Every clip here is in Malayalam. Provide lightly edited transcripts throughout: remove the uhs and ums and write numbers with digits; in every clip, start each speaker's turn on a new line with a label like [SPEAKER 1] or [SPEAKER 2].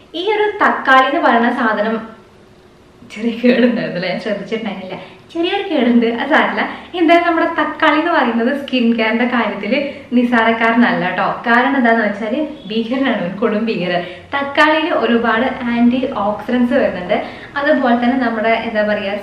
[SPEAKER 1] ഈ ഒരു തക്കാളി എന്ന് പറയുന്ന സാധനം ചെറിയ കേടുണ്ടായിരുന്നല്ലേ, ഞാൻ ശ്രദ്ധിച്ചിട്ടുണ്ടായിരുന്നില്ല. ചെറിയൊരു കേടുണ്ട്, അത് സാരമില്ല. എന്തായാലും നമ്മുടെ തക്കാളി എന്ന് പറയുന്നത് സ്കിൻ കെയറിന്റെ കാര്യത്തിൽ നിസ്സാരക്കാരനല്ല കേട്ടോ. കാരണം എന്താന്ന് വെച്ചാൽ ഭീകരനാണ്, ഒരു കൊടും ഭീകരൻ. തക്കാളിയിൽ ഒരുപാട് ആന്റി ഓക്സിഡൻസ് വരുന്നുണ്ട്. അതുപോലെ തന്നെ നമ്മുടെ എന്താ പറയുക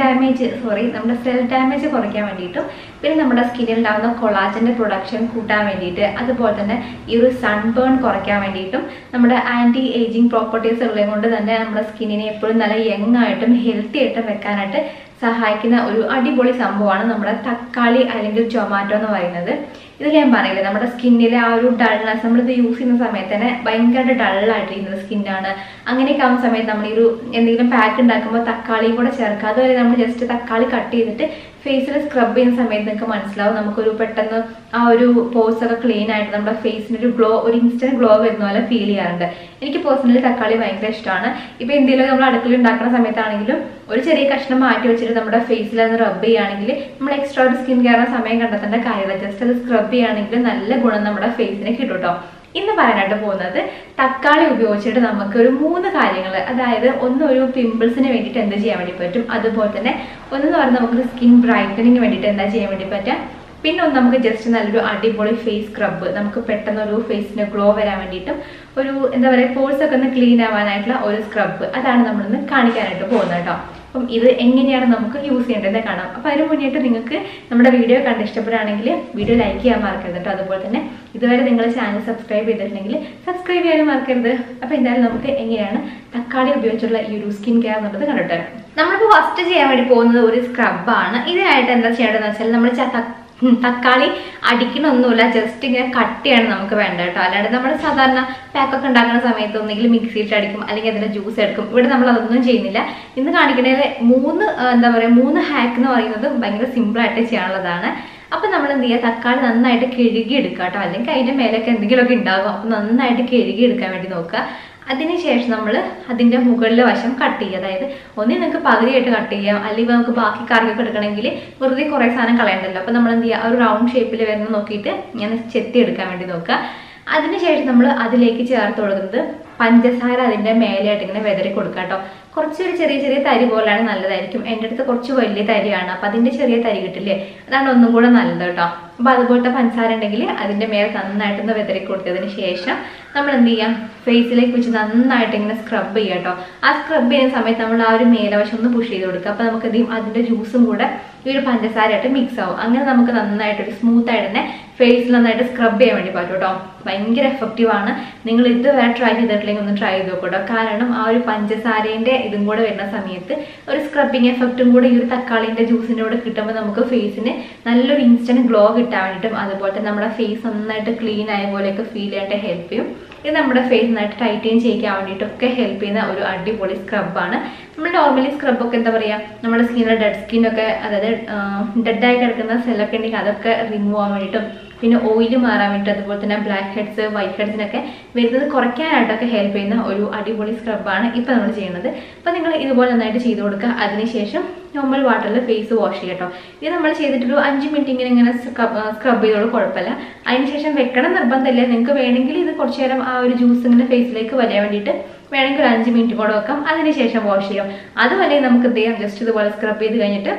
[SPEAKER 1] നമ്മുടെ സെൽ ഡാമേജ് കുറയ്ക്കാൻ വേണ്ടിയിട്ടും പിന്നെ നമ്മുടെ സ്കിന്നിൽ ഉണ്ടാകുന്ന കൊളാജന്റെ പ്രൊഡക്ഷൻ കൂട്ടാൻ വേണ്ടിയിട്ട്, അതുപോലെ തന്നെ ഈ ഒരു സൺബേൺ കുറയ്ക്കാൻ വേണ്ടിയിട്ടും നമ്മുടെ ആന്റി ഏജിങ് പ്രോപ്പർട്ടീസ് ഉള്ളത് കൊണ്ട് തന്നെ നമ്മുടെ സ്കിന്നിനെ എപ്പോഴും നല്ല യങ് ആയിട്ടും ഹെൽത്തി ആയിട്ടും വെക്കാനായിട്ട് സഹായിക്കുന്ന ഒരു അടിപൊളി സംഭവമാണ് നമ്മുടെ തക്കാളി അല്ലെങ്കിൽ ടൊമാറ്റോ എന്ന് പറയുന്നത്. ഇതിൽ ഞാൻ പറയില്ലേ, നമ്മുടെ സ്കിന്നിലെ ആ ഒരു ഡൾനെസ്, നമ്മളിത് യൂസ് ചെയ്യുന്ന സമയത്ത് തന്നെ ഭയങ്കരമായിട്ട് ഡള്ളായിട്ടിരിക്കുന്ന സ്കിന്നാണ്. അങ്ങനെയൊക്കെ ആവുന്ന സമയത്ത് നമ്മൾ ഈ ഒരു എന്തെങ്കിലും പാക്ക് ഉണ്ടാക്കുമ്പോൾ തക്കാളിയും കൂടെ ചേർക്കുക. അതുവരെ നമ്മൾ ജസ്റ്റ് തക്കാളി കട്ട് ചെയ്തിട്ട് ഫേസിൽ സ്ക്രബ് ചെയ്യുന്ന സമയത്ത് നിങ്ങൾക്ക് മനസ്സിലാവും, നമുക്കൊരു പെട്ടെന്ന് ആ ഒരു പോഴ്സ് ഒക്കെ ക്ലീൻ ആയിട്ട് നമ്മുടെ ഫേസിനൊരു ഒരു ഇൻസ്റ്റന്റ് ഗ്ലോ വരുന്ന പോലെ ഫീൽ ചെയ്യാറുണ്ട്. എനിക്ക് പേഴ്സണലി തക്കാളി ഭയങ്കര ഇഷ്ടമാണ്. ഇപ്പൊ എന്തെങ്കിലും നമ്മൾ അടുക്കള ഉണ്ടാക്കുന്ന സമയത്താണെങ്കിലും ഒരു ചെറിയ കഷ്ണം മാറ്റി വെച്ചിട്ട് നമ്മുടെ ഫേസിൽ അത് റബ്ബ് ചെയ്യുകയാണെങ്കിൽ നമ്മൾ എക്സ്ട്രാ ഒരു സ്കിൻ കെയറിന് സമയം കണ്ടെത്തേണ്ട കാര്യമില്ല. ജസ്റ്റ് അത് സ്ക്രബ് ചെയ്യുകയാണെങ്കിൽ നല്ല ഗുണം നമ്മുടെ ഫേസിന് കിട്ടും കേട്ടോ. ഇന്ന് പറയാനായിട്ട് പോകുന്നത് തക്കാളി ഉപയോഗിച്ചിട്ട് നമുക്ക് ഒരു 3 കാര്യങ്ങൾ, അതായത് ഒരു പിമ്പിൾസിന് വേണ്ടിയിട്ട് എന്താ ചെയ്യാൻ വേണ്ടി പറ്റും, അതുപോലെ തന്നെ ഒന്നെന്ന് പറഞ്ഞാൽ നമുക്ക് സ്കിൻ ബ്രൈറ്റനിങ്ങിന് വേണ്ടിയിട്ട് എന്താ ചെയ്യാൻ വേണ്ടി പറ്റാം, പിന്നെ നമുക്ക് ജസ്റ്റ് നല്ലൊരു അടിപൊളി ഫേസ് സ്ക്രബ്, നമുക്ക് പെട്ടെന്ന് ഒരു ഫേസിന് ഗ്ലോ വരാൻ വേണ്ടിയിട്ടും ഒരു എന്താ പറയുക പോഴ്സ് ഒക്കെ ഒന്ന് ക്ലീൻ ആവാനായിട്ടുള്ള ഒരു സ്ക്രബ്, അതാണ് നമ്മളിന്ന് കാണിക്കാനായിട്ട് പോകുന്നത് കേട്ടോ. അപ്പം ഇത് എങ്ങനെയാണ് നമുക്ക് യൂസ് ചെയ്യേണ്ടതെന്ന് കാണാം. അപ്പം അതിന് മുന്നേറ്റ് നിങ്ങൾക്ക് നമ്മുടെ വീഡിയോ കണ്ട് ഇഷ്ടപ്പെടുകയാണെങ്കിൽ വീഡിയോ ലൈക്ക് ചെയ്യാൻ മറക്കരുത് കേട്ടോ. അതുപോലെ തന്നെ ഇതുവരെ നിങ്ങൾ ചാനൽ സബ്സ്ക്രൈബ് ചെയ്തിട്ടുണ്ടെങ്കിൽ സബ്സ്ക്രൈബ് ചെയ്യാനും മറക്കരുത്. അപ്പം എന്തായാലും നമുക്ക് എങ്ങനെയാണ് തക്കാളി ഉപയോഗിച്ചുള്ള ഈ ഒരു സ്കിൻ കെയർ എന്നുള്ളത് കണ്ടിട്ട് വരാം. നമ്മളിപ്പോൾ ഫസ്റ്റ് ചെയ്യാൻ വേണ്ടി പോകുന്നത് ഒരു സ്ക്രബാണ്. ഇതിനായിട്ട് എന്താ ചെയ്യേണ്ടതെന്ന് വെച്ചാൽ നമ്മൾ തക്കാളി അടിക്കണമൊന്നുമില്ല, ജസ്റ്റ് ഇങ്ങനെ കട്ടിയാണ് നമുക്ക് വേണ്ട കേട്ടോ. അല്ലാണ്ട് നമ്മൾ സാധാരണ പാക്കൊക്കെ ഉണ്ടാക്കുന്ന സമയത്ത് ഒന്നെങ്കിൽ മിക്സിയിട്ട് അടിക്കും, അല്ലെങ്കിൽ അതിൻ്റെ ജ്യൂസ് എടുക്കും. ഇവിടെ നമ്മൾ അതൊന്നും ചെയ്യുന്നില്ല. ഇന്ന് കാണിക്കുന്നതിൽ 3 ഹാക്ക് എന്ന് പറയുന്നത് ഭയങ്കര സിമ്പിളായിട്ട് ചെയ്യാനുള്ളതാണ്. അപ്പം നമ്മൾ എന്ത് ചെയ്യുക, തക്കാളി നന്നായിട്ട് കഴുകി എടുക്കുക കേട്ടോ, അല്ലെങ്കിൽ അതിൻ്റെ മേലൊക്കെ എന്തെങ്കിലുമൊക്കെ ഉണ്ടാകും. അപ്പം നന്നായിട്ട് കഴുകി എടുക്കാൻ വേണ്ടി നോക്കുക. അതിനുശേഷം നമ്മൾ അതിൻ്റെ മുകളിലെ വശം കട്ട് ചെയ്യുക. അതായത് നിങ്ങൾക്ക് പകുതിയായിട്ട് കട്ട് ചെയ്യാം, അല്ലെങ്കിൽ നമുക്ക് ബാക്കി കറിയൊക്കെ എടുക്കണമെങ്കിൽ വെറുതെ കുറേ സാധനം കളയണ്ടല്ലോ. അപ്പം നമ്മൾ എന്ത് ചെയ്യുക, ഒരു റൗണ്ട് ഷേപ്പിൽ വരുന്ന നോക്കിയിട്ട് ഇങ്ങനെ ചെത്തി എടുക്കാൻ വേണ്ടി നോക്കുക. അതിനുശേഷം നമ്മൾ അതിലേക്ക് ചേർത്ത് കൊടുക്കുന്നത് പഞ്ചസാര അതിൻ്റെ മേലെയായിട്ട് ഇങ്ങനെ വെതറി കൊടുക്കുക കേട്ടോ. കുറച്ചൊരു ചെറിയ തരി പോലെയാണ് നല്ലതായിരിക്കും. എൻ്റെ അടുത്ത് കുറച്ച് വലിയ തരിയാണ്, അപ്പം അതിൻ്റെ ചെറിയ തരി കിട്ടില്ലേ, അതാണ് ഒന്നും കൂടെ നല്ലത് കേട്ടോ. അപ്പോൾ അതുപോലത്തെ പഞ്ചസാര ഉണ്ടെങ്കിൽ അതിൻ്റെ മേലെ നന്നായിട്ടൊന്ന് വെതറി കൊടുത്തതിന് ശേഷം നമ്മൾ എന്ത് ചെയ്യാം, ഫേസിലേക്ക് വെച്ച് നന്നായിട്ട് ഇങ്ങനെ സ്ക്രബ് ചെയ്യുക കേട്ടോ. ആ സ്ക്രബ് ചെയ്യുന്ന സമയത്ത് നമ്മൾ ആ ഒരു മേലവശം ഒന്ന് പുഷ് ചെയ്ത് കൊടുക്കുക. അപ്പോൾ നമുക്ക് അതിൻ്റെ ജ്യൂസും കൂടെ ഈ ഒരു പഞ്ചസാരയായിട്ട് മിക്സ് ആവും. അങ്ങനെ നമുക്ക് നന്നായിട്ടൊരു സ്മൂത്തായിട്ട് തന്നെ ഫേസിൽ നന്നായിട്ട് സ്ക്രബ് ചെയ്യാൻ വേണ്ടി പറ്റും കേട്ടോ. ഭയങ്കര എഫക്റ്റീവാണ്. നിങ്ങൾ ഇതുവരെ ട്രൈ ചെയ്തിട്ടില്ലെങ്കിൽ ഒന്ന് ട്രൈ ചെയ്ത് നോക്കട്ടോ. കാരണം ആ ഒരു പഞ്ചസാരേൻ്റെ ഇതും കൂടെ വരുന്ന സമയത്ത് ഒരു സ്ക്രബിങ് എഫക്റ്റും കൂടെ ഈ ഒരു തക്കാളിൻ്റെ ജ്യൂസിൻ്റെ കൂടെ കിട്ടുമ്പോൾ നമുക്ക് ഫേസിന് നല്ലൊരു ഇൻസ്റ്റന്റ് ഗ്ലോ കിട്ടാൻ വേണ്ടിയിട്ടും അതുപോലെ തന്നെ നമ്മുടെ ഫേസ് നന്നായിട്ട് ക്ലീൻ ആയ പോലെയൊക്കെ ഫീൽ ചെയ്യാനായിട്ട് ഹെൽപ്പ് ചെയ്യും. ഇത് നമ്മുടെ ഫേസ് നന്നായിട്ട് ടൈറ്റൻ ചെയ്യിക്കാൻ വേണ്ടിയിട്ടൊക്കെ ഹെൽപ്പ് ചെയ്യുന്ന ഒരു അടിപൊളി സ്ക്രബാണ്. നമ്മൾ നോർമലി സ്ക്രബൊക്കെ എന്താ പറയുക, നമ്മുടെ സ്കിന്നിലെ ഡെഡ് സ്കിന്നൊക്കെ, അതായത് ഡെഡായി കിടക്കുന്ന സെല്ലൊക്കെ ഉണ്ടെങ്കിൽ അതൊക്കെ റിമൂവ് ആവാൻ വേണ്ടിയിട്ടും പിന്നെ ഓയിൽ മാറാൻ വേണ്ടിയിട്ട് അതുപോലെ തന്നെ ബ്ലാക്ക് ഹെഡ്സ് വൈറ്റ് ഹെഡ്സിനൊക്കെ വരുന്നത് കുറയ്ക്കാനായിട്ടൊക്കെ ഹെൽപ്പ് ചെയ്യുന്ന ഒരു അടിപൊളി സ്ക്രബാണ് ഇപ്പോൾ നമ്മൾ ചെയ്യുന്നത്. അപ്പോൾ നിങ്ങൾ ഇതുപോലെ നന്നായിട്ട് ചെയ്ത് കൊടുക്കുക. അതിനുശേഷം നോർമൽ വാട്ടറിൽ ഫേസ് വാഷ് ചെയ്യുക കേട്ടോ. ഇത് നമ്മൾ ചെയ്തിട്ടൊരു 5 മിനിറ്റ് ഇങ്ങനെ സ്ക്രബ് ചെയ്തോളൂ, കുഴപ്പമില്ല. അതിനുശേഷം വെക്കണം നിർബന്ധമില്ല. നിങ്ങൾക്ക് വേണമെങ്കിൽ ഇത് കുറച്ച് നേരം ആ ഒരു ജ്യൂസ് ഇങ്ങനെ ഫേസിലേക്ക് വരാൻ വേണ്ടിയിട്ട് വേണമെങ്കിൽ ഒരു 5 മിനിറ്റ് കൂടെ വെക്കാം. അതിനുശേഷം വാഷ് ചെയ്യാം. അതുവരെ നമുക്ക് എന്ത് ചെയ്യാം, ജസ്റ്റ് ഇതുപോലെ സ്ക്രബ് ചെയ്ത് കഴിഞ്ഞിട്ട്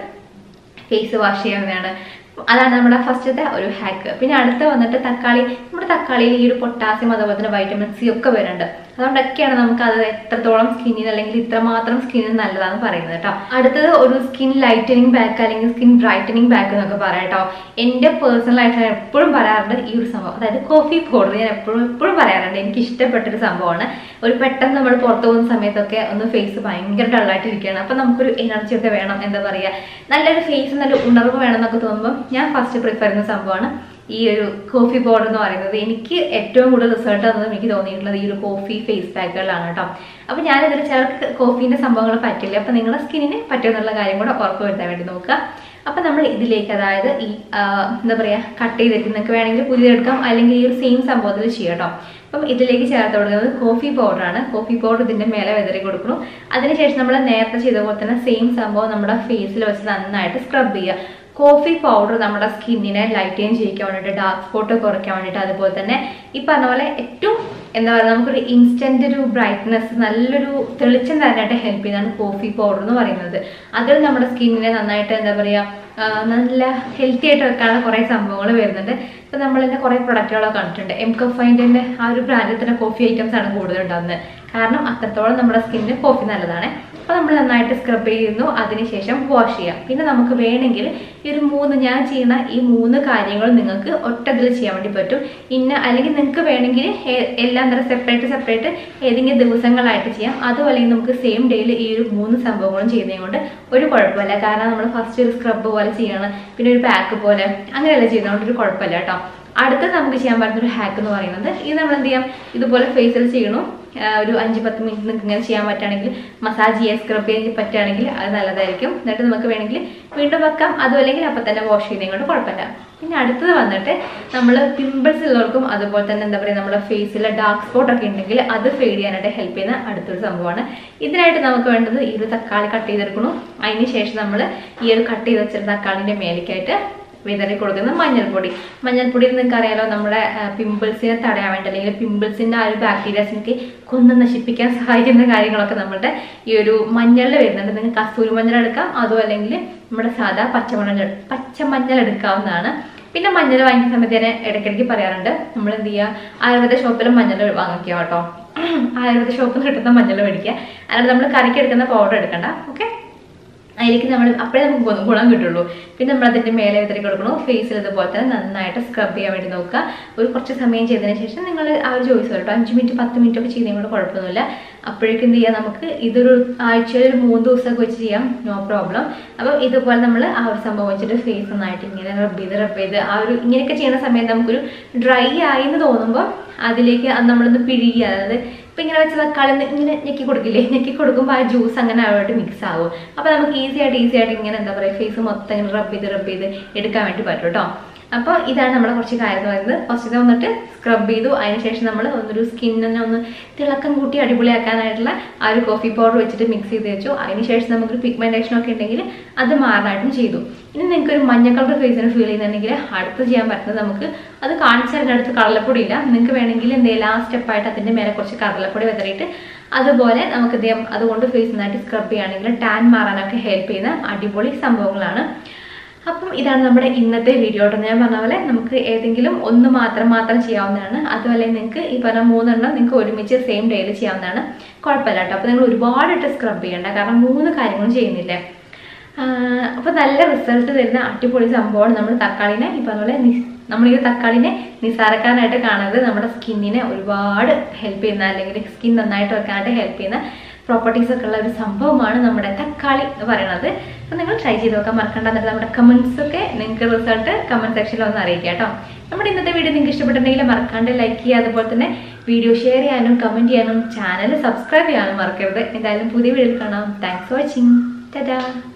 [SPEAKER 1] ഫേസ് വാഷ് ചെയ്യാവുന്നതാണ്. അതാണ് നമ്മുടെ ഫസ്റ്റത്തെ ഒരു ഹാക്ക്. പിന്നെ അടുത്ത വന്നിട്ട് നമ്മുടെ തക്കാളിയിൽ ഈ ഒരു പൊട്ടാസ്യം അതുപോലെ തന്നെ വൈറ്റമിൻ സി ഒക്കെ വരുന്നുണ്ട്. അതുകൊണ്ടൊക്കെയാണ് നമുക്ക് അത് എത്രത്തോളം സ്കിന്നിന് അല്ലെങ്കിൽ ഇത്രമാത്രം സ്കിന്നിന് നല്ലതാണെന്ന് പറയുന്നത് കേട്ടോ. അടുത്തത് ഒരു സ്കിൻ ലൈറ്റനിങ് ബാക്ക് അല്ലെങ്കിൽ സ്കിൻ ബ്രൈറ്റനിങ് ബാക്ക് എന്നൊക്കെ പറയാം കേട്ടോ. എൻ്റെ പേഴ്സണലായിട്ട് ഞാൻ എപ്പോഴും പറയാറുണ്ട് ഈ ഒരു സംഭവം, അതായത് കോഫി പൗഡർ. ഞാൻ എപ്പോഴും പറയാറുണ്ട്, എനിക്ക് ഇഷ്ടപ്പെട്ടൊരു സംഭവമാണ്. ഒരു പെട്ടെന്ന് നമ്മൾ പുറത്തു പോകുന്ന സമയത്തൊക്കെ ഒന്ന് ഫേസ് ഭയങ്കര ഡള്ളായിട്ടിരിക്കുകയാണ്, അപ്പം നമുക്കൊരു എനർജി ഒക്കെ വേണം, എന്താ പറയുക, നല്ലൊരു ഫേസ് നല്ല ഉണർവ് വേണം എന്നൊക്കെ തോന്നുമ്പോൾ ഞാൻ ഫസ്റ്റ് പ്രിഫർ ചെയ്യുന്ന സംഭവമാണ് ഈ ഒരു കോഫി പൗഡർ എന്ന് പറയുന്നത്. എനിക്ക് ഏറ്റവും കൂടുതൽ റിസൾട്ട് തന്നത് എനിക്ക് തോന്നിയിട്ടുള്ളത് ഈ ഒരു കോഫി ഫേസ് പാക്കുകളാണ് കേട്ടോ. അപ്പോൾ ഞാനിതിൽ ചിലർക്ക് കോഫീൻ്റെ സംഭവങ്ങൾ പറ്റില്ല, അപ്പോൾ നിങ്ങളുടെ സ്കിന്നിന് പറ്റുമെന്നുള്ള കാര്യം കൂടെ ഉറപ്പ് വരുത്താൻ വേണ്ടി നോക്കുക. അപ്പം നമ്മൾ ഇതിലേക്ക്, അതായത് ഈ എന്താ പറയുക, കട്ട് ചെയ്തിട്ട് നിങ്ങൾക്ക് വേണമെങ്കിൽ പുതിയതെടുക്കാം, അല്ലെങ്കിൽ ഈ ഒരു സെയിം സംഭവത്തിൽ ചെയ്യാം കേട്ടോ. അപ്പം ഇതിലേക്ക് ചേർത്ത് കൊടുക്കുന്നത് കോഫി പൗഡറാണ്. കോഫി പൗഡർ ഇതിൻ്റെ മേലെ വെതറി കൊടുക്കണം. അതിനുശേഷം നമ്മൾ നേരത്തെ ചെയ്ത പോലെ തന്നെ സെയിം സംഭവം നമ്മുടെ ഫേസിൽ വെച്ച് നന്നായിട്ട് സ്ക്രബ് ചെയ്യുക. കോഫി പൗഡർ നമ്മുടെ സ്കിന്നിനെ ലൈറ്റൻ ചെയ്യിക്കാൻ വേണ്ടിയിട്ട്, ഡാർക്ക് സ്പോട്ട് കുറയ്ക്കാൻ വേണ്ടിയിട്ട്, അതുപോലെ തന്നെ ഈ പറഞ്ഞ പോലെ ഏറ്റവും എന്താ പറയുക, നമുക്കൊരു ഇൻസ്റ്റന്റ് ഒരു ബ്രൈറ്റ്നെസ്, നല്ലൊരു തെളിച്ചം തരാനായിട്ട് ഹെൽപ്പ് ചെയ്യുന്നതാണ് കോഫി പൗഡർ എന്ന് പറയുന്നത്. അതിൽ നമ്മുടെ സ്കിന്നിനെ നന്നായിട്ട് എന്താ പറയുക നല്ല ഹെൽത്തി ആയിട്ട് വെക്കാനുള്ള കുറേ സംഭവങ്ങൾ വരുന്നുണ്ട്. ഇപ്പം നമ്മളിൻ്റെ കുറേ പ്രൊഡക്റ്റുകളൊക്കെ കണ്ടിട്ടുണ്ട്. എംകഫൈൻ്റെ ആ ഒരു ബ്രാൻഡിൽ തന്നെ കോഫി ഐറ്റംസ് ആണ് കൂടുതലുണ്ടാകുന്നത്. കാരണം അത്രത്തോളം നമ്മുടെ സ്കിന്നിന് കോഫി നല്ലതാണ്. അപ്പോൾ നമ്മൾ നന്നായിട്ട് സ്ക്രബ് ചെയ്യുന്നു, അതിനുശേഷം വാഷ് ചെയ്യാം. പിന്നെ നമുക്ക് വേണമെങ്കിൽ ഈ ഒരു ഞാൻ ചെയ്യുന്ന ഈ 3 കാര്യങ്ങളും നിങ്ങൾക്ക് ഒറ്റതിൽ ചെയ്യാൻ വേണ്ടി പറ്റും. അല്ലെങ്കിൽ നിങ്ങൾക്ക് വേണമെങ്കിൽ എല്ലാം തരം സെപ്പറേറ്റ് ഏതെങ്കിലും ദിവസങ്ങളായിട്ട് ചെയ്യാം. അതും അല്ലെങ്കിൽ നമുക്ക് സെയിം ഡേയിൽ ഈ ഒരു 3 സംഭവങ്ങളും ചെയ്യുന്നത് കൊണ്ട് ഒരു കുഴപ്പമില്ല. കാരണം നമ്മൾ ഫസ്റ്റ് ഒരു സ്ക്രബ് പോലെ ചെയ്യണം, പിന്നെ ഒരു പാക്ക് പോലെ അങ്ങനെയല്ല ചെയ്യുന്നതുകൊണ്ട് ഒരു കുഴപ്പമില്ല കേട്ടോ. അടുത്തത് നമുക്ക് ചെയ്യാൻ പറ്റുന്ന ഒരു ഹാക്ക് എന്ന് പറയുന്നത്, ഇത് നമ്മൾ എന്ത് ചെയ്യാം, ഇതുപോലെ ഫേസിൽ ചെയ്യണം. ഒരു 5-10 മിനിറ്റ് നിങ്ങൾക്ക് ഇങ്ങനെ ചെയ്യാൻ പറ്റുകയാണെങ്കിൽ, മസാജ് ചെയ്യാൻ സ്ക്രബ് ചെയ്യാൻ പറ്റുകയാണെങ്കിൽ അത് നല്ലതായിരിക്കും. എന്നിട്ട് നമുക്ക് വേണമെങ്കിൽ വീണ്ടും വെക്കാം, അതും അല്ലെങ്കിൽ അപ്പം തന്നെ വാഷ് ചെയ്യുന്നതും കൊണ്ട് കുഴപ്പമില്ല. പിന്നെ അടുത്തത് വന്നിട്ട് നമ്മൾ പിമ്പിൾസ് ഉള്ളവർക്കും അതുപോലെ തന്നെ എന്താ പറയുക നമ്മുടെ ഫേസിലെ ഡാർക്ക് സ്പോട്ട് ഒക്കെ ഉണ്ടെങ്കിൽ അത് ഫെയ്ഡ് ചെയ്യാനായിട്ട് ഹെൽപ്പ് ചെയ്യുന്ന അടുത്തൊരു സംഭവമാണ്. ഇതിനായിട്ട് നമുക്ക് വേണ്ടത് ഈ ഒരു തക്കാളി കട്ട് ചെയ്തെടുക്കണം. അതിന് ശേഷം നമ്മൾ ഈ ഒരു കട്ട് ചെയ്ത് വെച്ചിരുന്ന തക്കാളിൻ്റെ മേലേക്കായിട്ട് വിതറി കൊടുക്കുന്നത് മഞ്ഞൾപ്പൊടി നിങ്ങൾക്ക് അറിയാലോ, നമ്മുടെ പിമ്പിൾസിനെ തടയാൻ വേണ്ടി അല്ലെങ്കിൽ പിമ്പിൾസിൻ്റെ ആ ഒരു ബാക്ടീരിയാസിനൊക്കെ കൊന്ന് നശിപ്പിക്കാൻ സഹായിക്കുന്ന കാര്യങ്ങളൊക്കെ നമ്മുടെ ഈ ഒരു മഞ്ഞളിൽ വരുന്നുണ്ട്. നിങ്ങൾക്ക് കസ്തൂരി മഞ്ഞൾ എടുക്കാം, അതും അല്ലെങ്കിൽ നമ്മുടെ സാധാ പച്ചമഞ്ഞൾ എടുക്കാവുന്നതാണ്. പിന്നെ മഞ്ഞൾ വാങ്ങിക്കുന്ന സമയത്ത് ഞാൻ ഇടയ്ക്കിടയ്ക്ക് പറയാറുണ്ട്, നമ്മൾ എന്ത് ചെയ്യുക, ആയുർവേദ ഷോപ്പിലും മഞ്ഞൾ വാങ്ങിക്കുക കേട്ടോ. ആയുർവേദ ഷോപ്പിൽ നിന്ന് കിട്ടുന്ന മഞ്ഞൾ മേടിക്കുക, അല്ലാതെ നമ്മൾ കറിക്ക് എടുക്കുന്ന പൗഡർ എടുക്കണ്ട. ഓക്കെ, അതിലേക്ക് നമ്മൾ അപ്പോഴേ നമുക്ക് ഗുണം കിട്ടുള്ളൂ. പിന്നെ നമ്മൾ അതിൻ്റെ മേലെ വിതറി കൊടുക്കണം. ഫേസിൽ ഇതുപോലെ തന്നെ നന്നായിട്ട് സ്ക്രബ് ചെയ്യാൻ വേണ്ടി നോക്കുക. ഒരു കുറച്ച് സമയം ചെയ്തതിന് ശേഷം നിങ്ങൾ ആ ഒരു ചോയ്സ് കേട്ടോ, 5 മിനിറ്റ് 10 മിനിറ്റ് ഒക്കെ ചെയ്യുന്നതുകൊണ്ട് കുഴപ്പമൊന്നുമില്ല. അപ്പോഴേക്കും എന്ത് ചെയ്യാം, നമുക്ക് ഇതൊരു ആഴ്ചയിൽ ഒരു 3 ദിവസമൊക്കെ വെച്ച് ചെയ്യാം, നോ പ്രോബ്ലം. അപ്പം ഇതുപോലെ നമ്മൾ ആ ഒരു സംഭവം വെച്ചിട്ട് ഫേസ് നന്നായിട്ട് ഇങ്ങനെ റബ്ബ് ചെയ്ത് ആ ഒരു ഇങ്ങനെയൊക്കെ ചെയ്യുന്ന സമയത്ത് നമുക്കൊരു ഡ്രൈ ആയി എന്ന് തോന്നുമ്പോൾ അതിലേക്ക് നമ്മളൊന്ന് പിഴിയുക. അതായത് ഇപ്പം ഇങ്ങനെ വെച്ച് തക്കാളി ഇങ്ങനെ ഞെക്കി കൊടുക്കുമ്പോൾ ആ ജ്യൂസ് അങ്ങനെ ആയിട്ട് മിക്സ് ആകും. അപ്പോൾ നമുക്ക് ഈസി ആയിട്ട് ഇങ്ങനെ എന്താ പറയുക ഫേസ് മൊത്തം ഇങ്ങനെ റബ്ബ് ചെയ്ത് എടുക്കാൻ വേണ്ടി പറ്റും കേട്ടോ. അപ്പോൾ ഇതാണ് നമ്മുടെ കുറച്ച് കാര്യം എന്ന് പറയുന്നത്. ഫസ്റ്റ് വന്നിട്ട് സ്ക്രബ് ചെയ്തു, അതിനുശേഷം നമ്മൾ ഒന്നൊരു സ്കിന്നിനെ ഒന്ന് തിളക്കം കൂട്ടി അടിപൊളിയാക്കാനായിട്ടുള്ള ആ ഒരു കോഫി പൗഡർ വെച്ചിട്ട് മിക്സ് ചെയ്ത് വെച്ചു. അതിനുശേഷം നമുക്കൊരു പിഗ്മെൻറ്റേഷൻ ഒക്കെ ഉണ്ടെങ്കിൽ അത് മാറാനായിട്ടും ചെയ്തു. ഇനി നിങ്ങൾക്കൊരു മഞ്ഞ കളർ ഫേസിന് ഫീൽ ചെയ്യുന്നുണ്ടെങ്കിൽ അടുത്ത് ചെയ്യാൻ പറ്റുന്നത്, നമുക്ക് അത് കാണിച്ചതിൻ്റെ അടുത്ത് കടലപ്പൊടി ഇല്ല, നിങ്ങൾക്ക് വേണമെങ്കിൽ എന്തെങ്കിലും ആ സ്റ്റെപ്പായിട്ട് അതിൻ്റെ മേലെ കുറച്ച് കടലപ്പൊടി വിതറിയിട്ട് അതുപോലെ നമുക്ക് അതുകൊണ്ട് ഫേസ് നന്നായിട്ട് സ്ക്രബ് ചെയ്യുകയാണെങ്കിൽ ടാൻ മാറാനൊക്കെ ഹെൽപ്പ് ചെയ്യുന്ന അടിപൊളി സംഭവങ്ങളാണ്. അപ്പം ഇതാണ് നമ്മുടെ ഇന്നത്തെ വീഡിയോ കേട്ടോ. ഞാൻ പറഞ്ഞ പോലെ നമുക്ക് ഏതെങ്കിലും ഒന്ന് മാത്രം ചെയ്യാവുന്നതാണ്. അതുപോലെ നിങ്ങൾക്ക് ഈ പറഞ്ഞ 3 എണ്ണം നിങ്ങൾക്ക് ഒരുമിച്ച് സെയിം ഡേയിൽ ചെയ്യാവുന്നതാണ്, കുഴപ്പമില്ല കേട്ടോ. അപ്പോൾ നിങ്ങൾ ഒരുപാടിട്ട് സ്ക്രബ് ചെയ്യേണ്ട, കാരണം 3 കാര്യങ്ങളും ചെയ്യുന്നില്ലേ. അപ്പോൾ നല്ല റിസൾട്ട് തരുന്ന അടിപൊളി സംഭവമാണ് നമ്മൾ തക്കാളിനെ ഈ പറഞ്ഞ പോലെ നമ്മൾ ഈ തക്കാളിനെ നിസ്സാരക്കാരനായിട്ട് കാണരുത്. നമ്മുടെ സ്കിന്നിനെ ഒരുപാട് ഹെൽപ്പ് ചെയ്യുന്ന, അല്ലെങ്കിൽ സ്കിൻ നന്നായിട്ട് വെക്കാനായിട്ട് ഹെൽപ്പ് ചെയ്യുന്ന പ്രോപ്പർട്ടീസ് ഒക്കെ ഉള്ള ഒരു സംഭവമാണ് നമ്മുടെ തക്കാളി എന്ന് പറയുന്നത്. അപ്പോൾ നിങ്ങൾ ട്രൈ ചെയ്ത് നോക്കാൻ മറക്കണ്ട. എന്നിട്ട് നമ്മുടെ കമൻസ് ഒക്കെ നിങ്ങൾക്ക് റിസൾട്ട് കമൻറ്റ് സെക്ഷനിൽ ഒന്ന് അറിയിക്കുക കേട്ടോ. നമ്മുടെ ഇന്നത്തെ വീഡിയോ നിങ്ങൾക്ക് ഇഷ്ടപ്പെട്ടിട്ടുണ്ടെങ്കിൽ മറക്കാണ്ട് ലൈക്ക് ചെയ്യുക, അതുപോലെ തന്നെ വീഡിയോ ഷെയർ ചെയ്യാനും കമൻറ്റ് ചെയ്യാനും ചാനൽ സബ്സ്ക്രൈബ് ചെയ്യാനും മറക്കരുത്. എന്തായാലും പുതിയ വീഡിയോയിൽ കാണാം. Thanks for watching. ടാറ്റാ.